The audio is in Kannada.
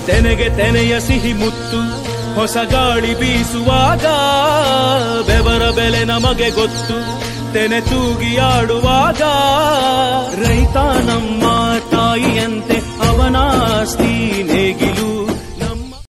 ತೆನೆಗೆ ತೆನೆಯ ಸಿಹಿ ಮುತ್ತು ಹೊಸ ಗಾಳಿ ಬೀಸುವಾಗ ಬೆವರ ಬೆಲೆ ನಮಗೆ ಗೊತ್ತು ತೆನೆ ತೂಗಿ ಆಡುವಾಗ ರೈತ ನಮ್ಮ